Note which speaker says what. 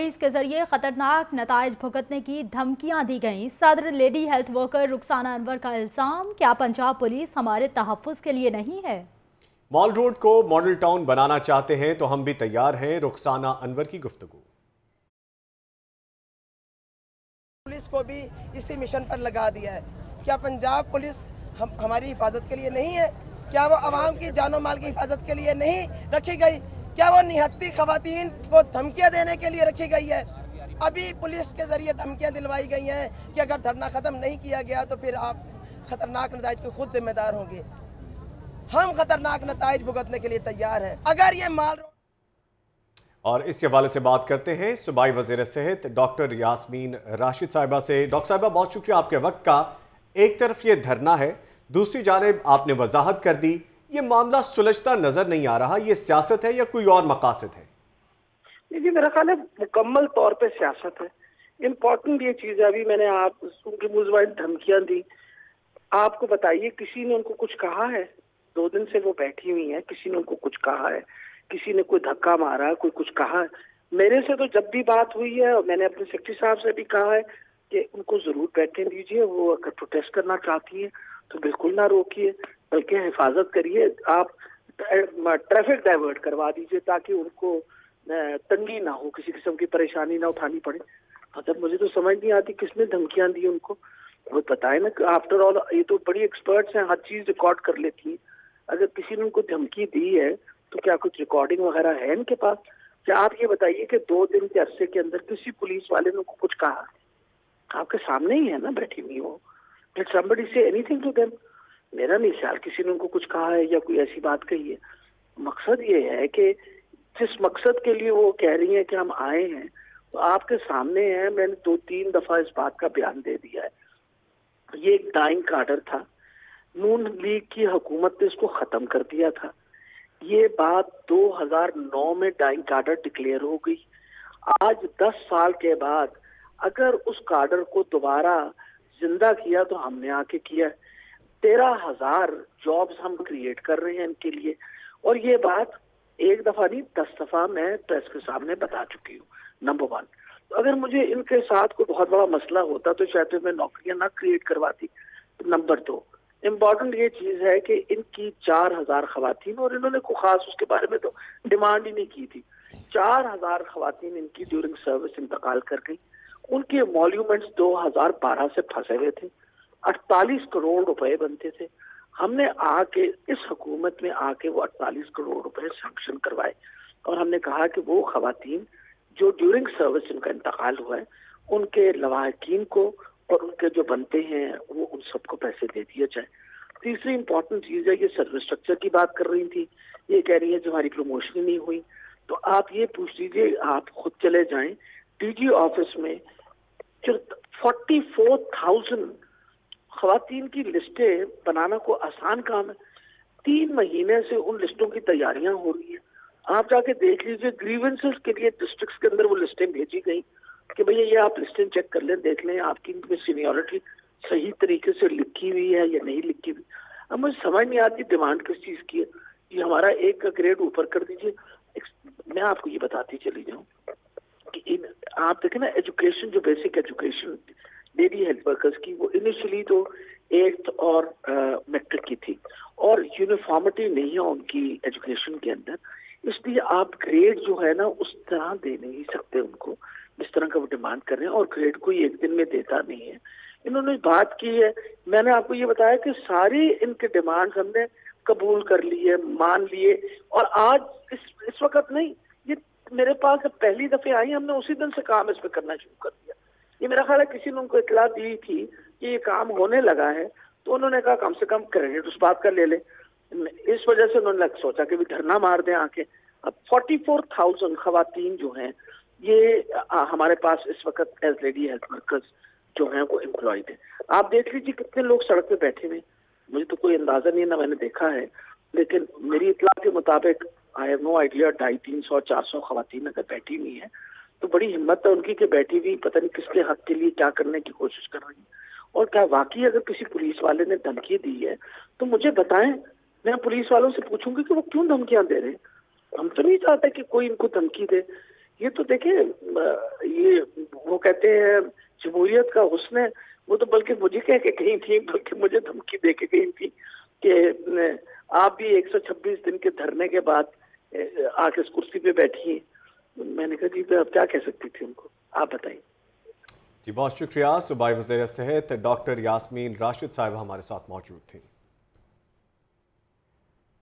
Speaker 1: Police के जरिए खतरनाक नताइज भुगतने की धमकियां दी गईं। सदर lady health worker Rukhsana Anwar का इल्जाम, क्या पंजाब पुलिस हमारे तहफ्फुज के लिए नहीं है?
Speaker 2: मॉल रोड को मॉडल टाउन बनाना चाहते हैं तो हम भी तैयार हैं। रुखसाना अनवर की गुफ्तगू।
Speaker 3: पुलिस को भी इसी मिशन पर लगा दिया है। क्या पंजाब पुलिस हमारी हिफाजत के लिए नहीं है? क्या वो आवाम की जानो माल की हिफाजत के लिए नहीं रखी गई? क्या वो निहत्ती खवातीन को धमकियां देने के लिए रखी गई है? अभी पुलिस के जरिए धमकियां दिलवाई गई हैं कि अगर धरना खत्म नहीं किया गया तो फिर आप खतरनाक नताइज के खुद जिम्मेदार होंगे। हम खतरनाक नताइज भुगतने के लिए तैयार हैं। अगर ये माल
Speaker 2: और इस हवाले से बात करते हैं सूबाई वज़ीर सेहत डॉक्टर यास्मीन राशिद साहिबा से। डॉक्टर साहिबा, बहुत शुक्रिया आपके वक्त का। एक तरफ ये धरना है, दूसरी जानिब आपने वजाहत कर दी, ये मामला सुलझता नजर नहीं आ रहा। ये सियासत है या कोई और मकासद है?
Speaker 4: देखिए, मेरा ख्याल है मुकम्मल तौर पे सियासत है। इम्पोर्टेंट ये चीज है, अभी मैंने आप उनकी मुजवाइन धमकियां दी। आपको बताइए, किसी ने उनको कुछ कहा है? 2 दिन से वो बैठी हुई है, किसी ने उनको कुछ कहा है? किसी ने कोई धक्का मारा, कोई कुछ कहा है? मेरे से तो जब भी बात हुई है, और मैंने अपने सेक्रेटरी साहब से भी कहा है कि उनको जरूर बैठने दीजिए। वो अगर प्रोटेस्ट करना चाहती है तो बिल्कुल ना रोकिए, बल्कि हिफाजत करिए। आप ट्रैफिक डाइवर्ट करवा दीजिए ताकि उनको तंगी ना हो, किसी किस्म की परेशानी ना उठानी पड़े। मतलब मुझे तो समझ नहीं आती किसने धमकियां दी उनको। वो बताए ना, आफ्टर ऑल ये तो बड़ी एक्सपर्ट्स हैं, हर चीज रिकॉर्ड कर लेती हैं। अगर किसी ने उनको धमकी दी है तो क्या कुछ रिकॉर्डिंग वगैरह है इनके पास? क्या आप ये बताइए कि 2 दिन के अरसे के अंदर किसी पुलिस वाले ने उनको कुछ कहा? आपके सामने ही है ना बैठी हुई वो। Did somebody say anything to them? मेरा नहीं ख्याल किसी ने उनको कुछ कहा है या कोई ऐसी बात कही है। मकसद ये है कि जिस मकसद के लिए वो कह रही हैं कि हम आए हैं, तो आपके सामने है। मैंने 2-3 दफा इस बात का बयान दे दिया है। ये एक डाइंग कार्डर था, नून लीग की हुकूमत ने इसको खत्म कर दिया था। ये बात 2009 में डाइंग कार्डर डिक्लेयर हो गई। आज 10 साल के बाद अगर उस कार्डर को दोबारा जिंदा किया तो हमने आके किया। 13,000 जॉब्स हम क्रिएट कर रहे हैं इनके लिए। और ये बात एक दफा नहीं, 10 दफा मैं प्रेस के सामने बता चुकी हूँ। नंबर 1, तो अगर मुझे इनके साथ कोई बहुत बड़ा मसला होता तो शायद मैं नौकरियां ना क्रिएट करवाती। तो नंबर 2, इम्पोर्टेंट ये चीज है कि इनकी 4,000 खवातीन, और इन्होंने कोई खास उसके बारे में तो डिमांड ही नहीं की थी। 4,000 खवातीन इनकी ड्यूरिंग सर्विस इंतकाल कर गई। उनके मॉल्यूमेंट्स 2012 से फंसे हुए थे। 48 करोड़ रुपए बनते थे। हमने आके इस हुकूमत में आके वो 48 करोड़ रुपए सैंक्शन करवाए, और हमने कहा कि वो खवातीन जो ड्यूरिंग सर्विस इनका इंतकाल हुआ है, उनके लवाहकीन को और उनके जो बनते हैं वो उन सबको पैसे दे दिए जाए। तीसरी इंपॉर्टेंट चीज है, ये सर्विस स्ट्रक्चर की बात कर रही थी। ये कह रही है जो हमारी प्रमोशन ही नहीं हुई। तो आप ये पूछ लीजिए, आप खुद चले जाएं डीजी ऑफिस में, 44,000 खवातीन की लिस्टें बनाना को आसान काम है। 3 महीने से उन लिस्टों की तैयारियां हो रही है। आप जाके देख लीजिए, ग्रीवेंसेस के लिए डिस्ट्रिक्ट्स के अंदर वो लिस्टें भेजी गई कि भैया ये आप लिस्टें चेक कर लें, देख लें आपकी इनमें सीनियरिटी सही तरीके से लिखी हुई है या नहीं लिखी हुई। अब मुझे समझ नहीं आती डिमांड किस चीज की है। ये हमारा एक ग्रेड ऊपर कर दीजिए। मैं आपको ये बताती चली जाऊँ कि आप देखें ना, एजुकेशन जो basic education lady health workers की, वो इनिशियली तो 8th और मैट्रिक की थी, और यूनिफॉर्मिटी नहीं है उनकी एजुकेशन के अंदर। इसलिए आप ग्रेड जो है ना उस तरह दे नहीं सकते उनको जिस तरह का वो डिमांड कर रहे हैं, और ग्रेड कोई एक दिन में देता नहीं है। इन्होंने बात की है, मैंने आपको ये बताया कि सारी इनके डिमांड्स हमने कबूल कर लिए, मान लिए। और आज इस वक्त नहीं, ये मेरे पास जब पहली दफे आई, हमने उसी दिन से काम इस पे करना शुरू कर दिया। ये मेरा ख्याल है किसी ने उनको इतला दी थी कि ये काम होने लगा है, तो उन्होंने कहा कम से कम क्रेडिट उस बात का ले ले। इस वजह से उन्होंने सोचा कि भी धरना मार दें आके। अब 44,000 खवातीन जो हैं, ये हमारे पास इस वक्त एज लेडी हेल्थ वर्कर्स जो हैं वो एम्प्लॉयड हैं। आप देख लीजिए कितने लोग सड़क पे बैठे हुए। मुझे तो कोई अंदाजा नहीं है, ना मैंने देखा है, लेकिन मेरी इतला के मुताबिक आई हैव नो आइडिया, 250-300-400 खवातीन अगर बैठी हुई है तो बड़ी हिम्मत है उनकी कि बैठी हुई पता नहीं किसके हक के लिए क्या करने की कोशिश कर रही है। और क्या वाकई अगर किसी पुलिस वाले ने धमकी दी है तो मुझे बताएं, मैं पुलिस वालों से पूछूंगी कि वो क्यों धमकियां दे रहे हैं। हम तो नहीं चाहते कि कोई इनको धमकी दे। ये तो देखिए कहते हैं जमहूरियत का हुस्न है, वो तो बल्कि मुझे कह के कहीं थी, बल्कि मुझे धमकी दे के कहीं थी कि आप भी 126 दिन के धरने के बाद आके इस कुर्सी पे बैठी हैं। मैंने कहा जी अब क्या कह सकती थी उनको, आप बताइए।
Speaker 2: जी बहुत शुक्रिया। सूबाई वज़ीर सेहत डॉक्टर यास्मीन राशिद साहिबा हमारे साथ मौजूद थी।